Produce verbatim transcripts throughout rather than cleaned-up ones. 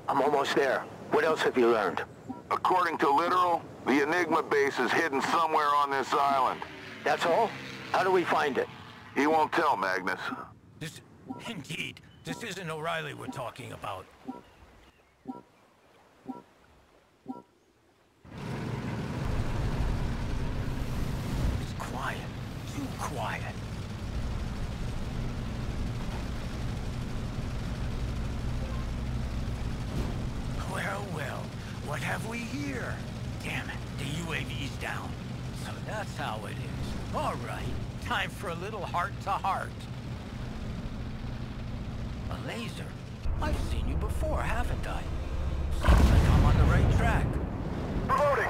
I'm almost there. What else have you learned? According to Literal, the Enigma base is hidden somewhere on this island. That's all? How do we find it? He won't tell, Magnus. This... Indeed. This isn't O'Reilly we're talking about. It's quiet. Too quiet. Well, well. What have we here? Damn it. The U A V's down. So that's how it is. All right. Time for a little heart-to-heart. A laser? I've seen you before, haven't I? Seems like I'm on the right track. Reloading!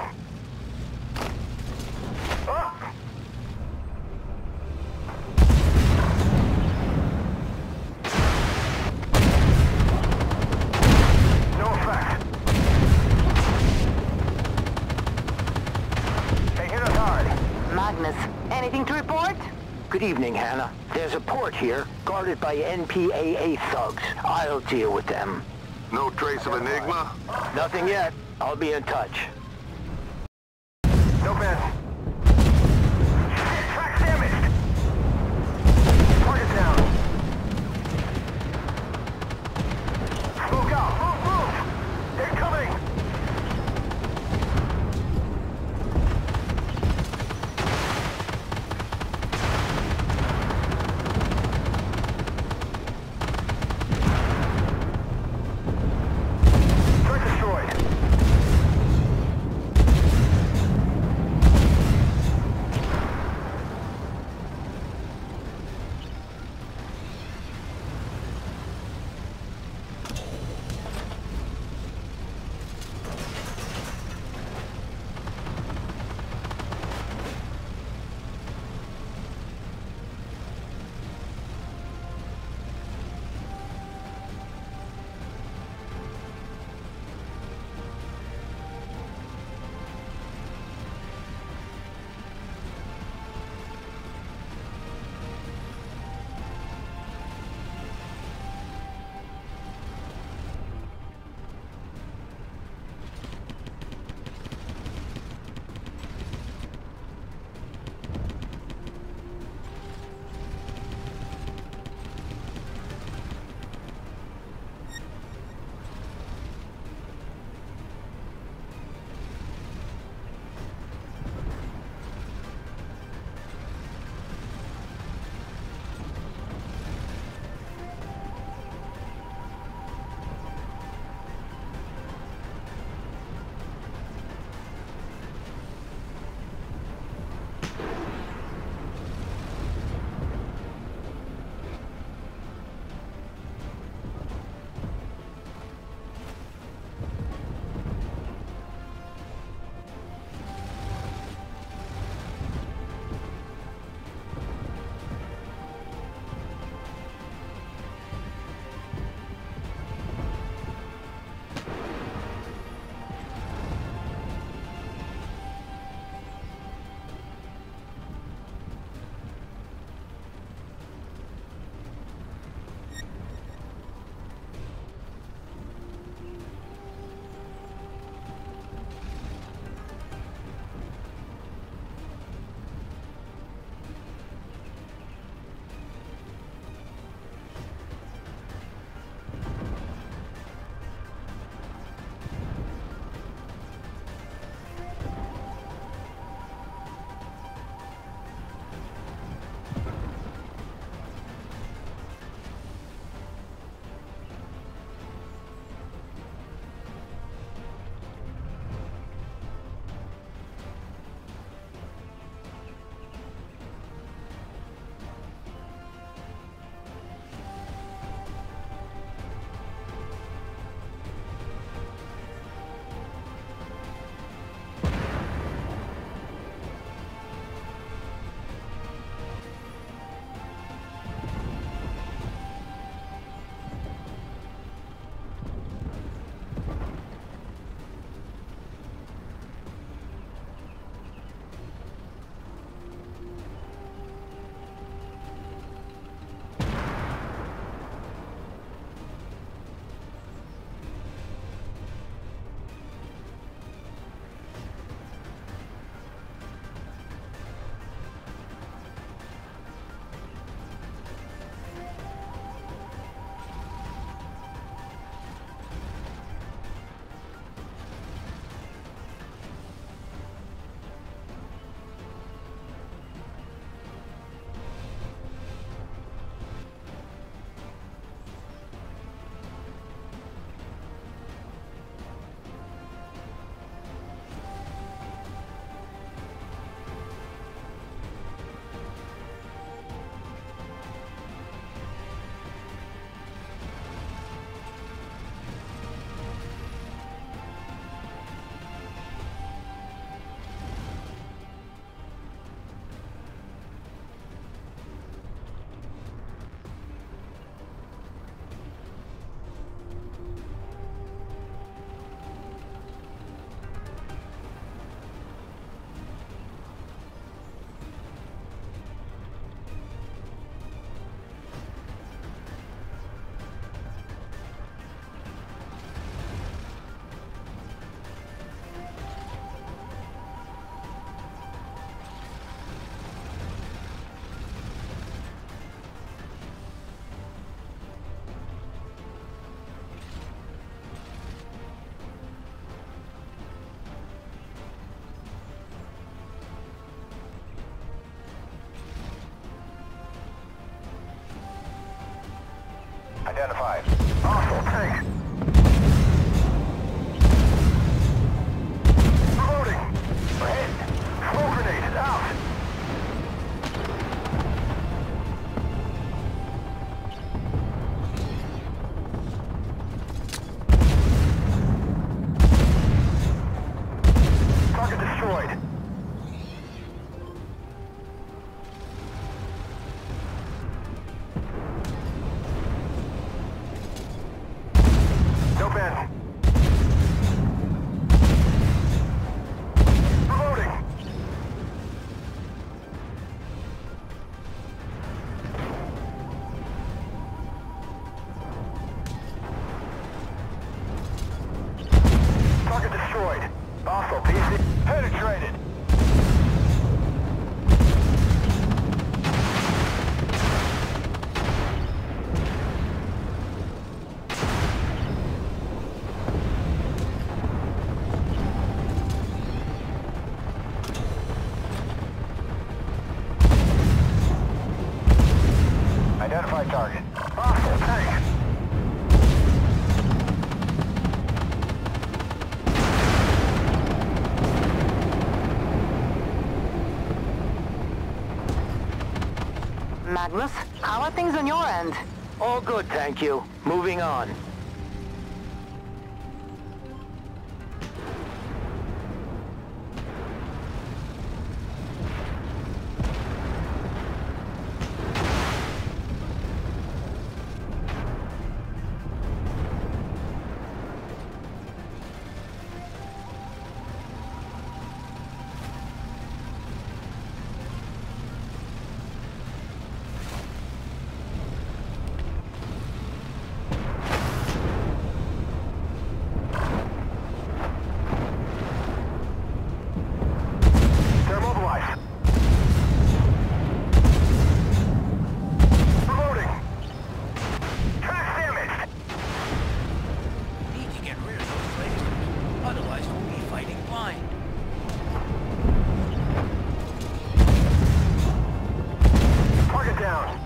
Ah! No effect. They hit us hard. Magnus, anything to report? Good evening, Hannah. There's a port here, guarded by N P A A thugs. I'll deal with them. No trace of Enigma? Nothing yet. I'll be in touch. No bad. Track's damaged. Target down. Smoke out. Move, move. They're coming. Threat destroyed. Identified. Hostile tank. Reloading. We're hit. Smoke grenade out. Target destroyed. No bend. Reloading. Target destroyed. Hostile P C penetrated. Identify target. Hostile tank. Magnus, how are things on your end? All good, thank you. Moving on. They're mobilized. Reloading. Track damaged. Need to get rid of those lasers. Otherwise, we'll be fighting blind. Target down.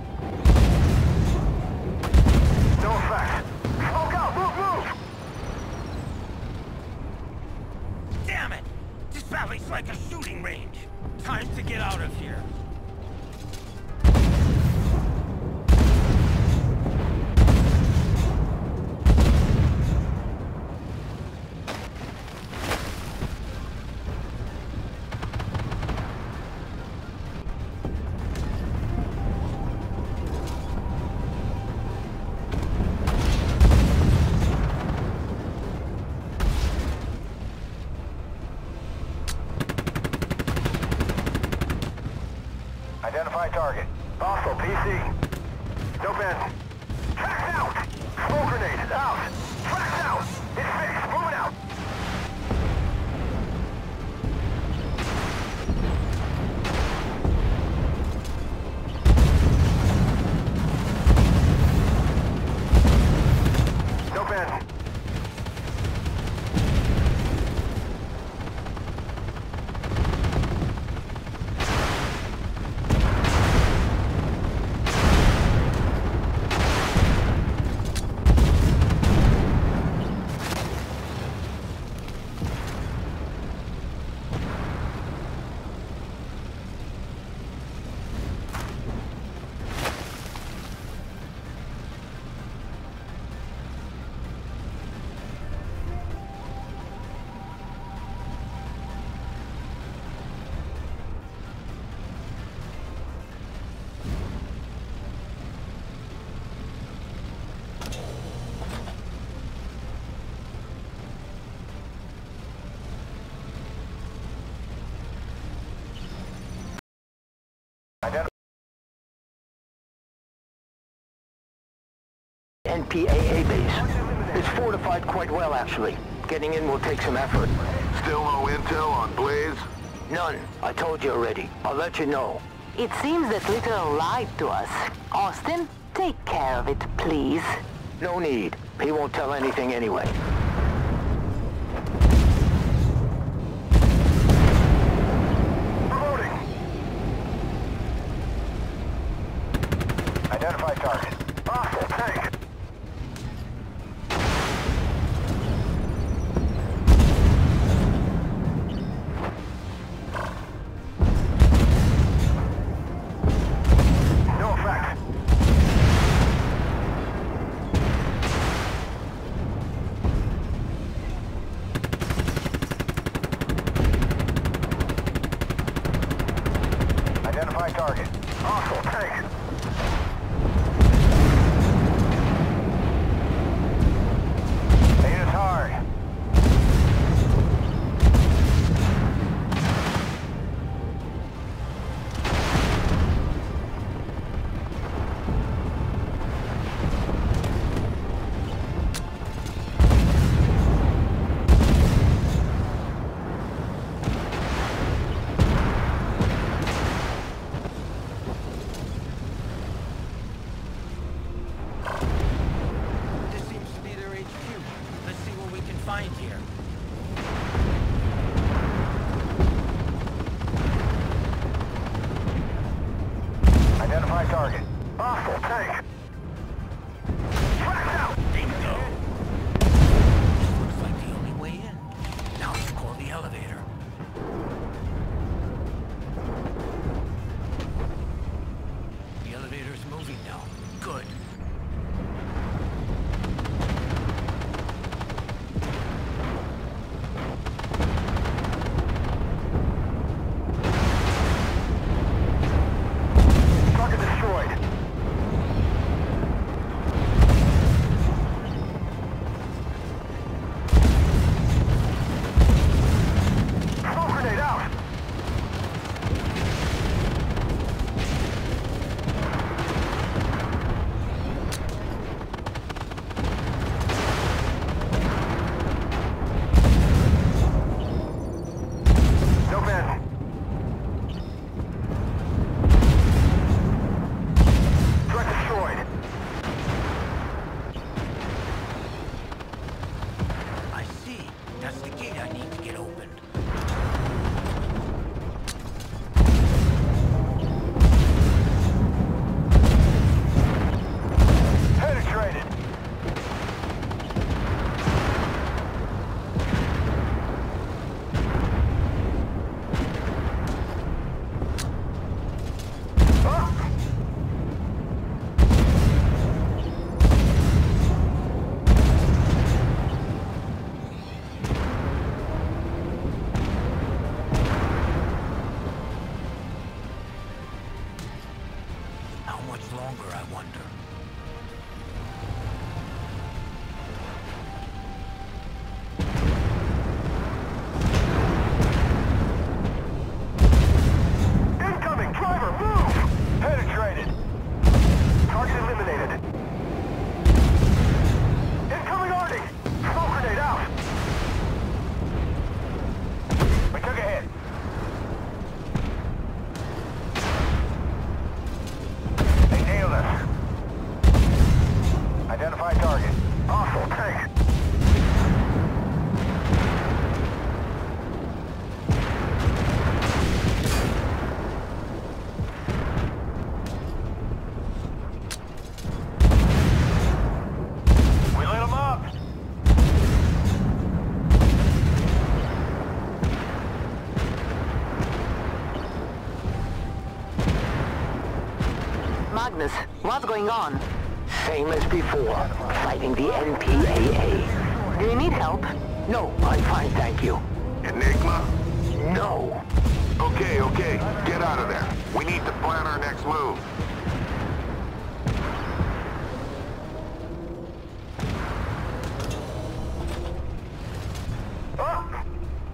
No effect. Smoke out. Move, move. Damn it! This valley's like a shooting range. Time to get out of here. Identify target. Hostile P C. No bend. Tracks out. Smoke grenade out. Tracks out. It's fixed. Moving out. No bend. N P A A base. It's fortified quite well, actually. Getting in will take some effort. Still no intel on Blaze? None. I told you already. I'll let you know. It seems that Little lied to us. Austin, take care of it, please. No need. He won't tell anything anyway. Reloading. Identify target. Hostile tank. Identify target. Hostile tank. We lit them up. Magnus, what's going on? Same as before, fighting the N P A A. Do you need help? No, I'm fine, thank you. Enigma? No. Okay, okay. Get out of there. We need to plan our next move. Up.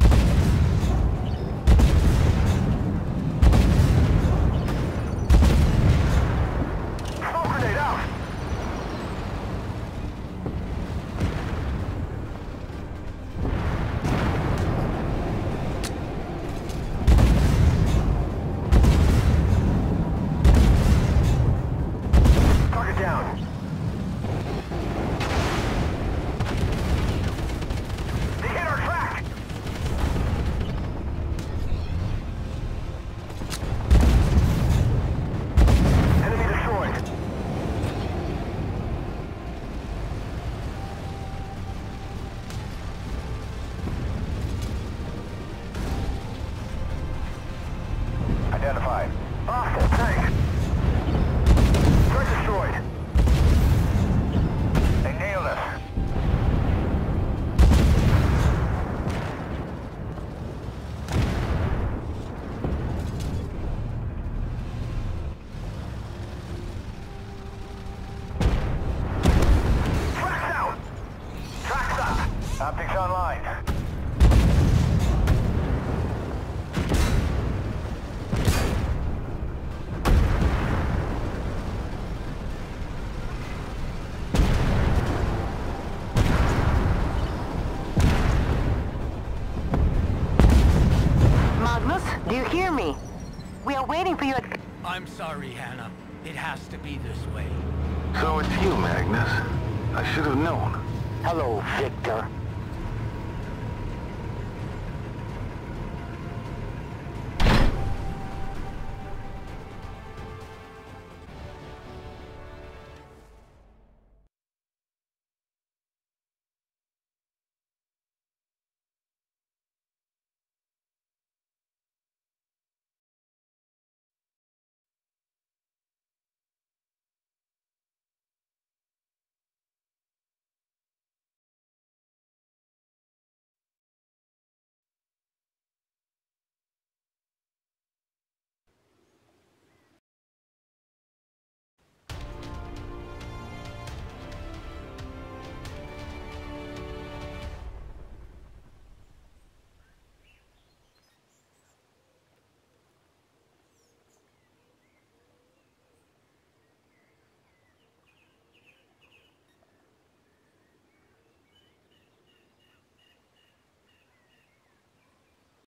Smoke grenade out. Target down. They hit our track. Enemy destroyed. Identified. Hostile tank. Threat destroyed. They nailed us. Tracks out. Tracks up. Optics online. Magnus, do you hear me? We are waiting for you at... I'm sorry, Hannah. It has to be this way. So it's you, Magnus. I should have known. Hello, Victor.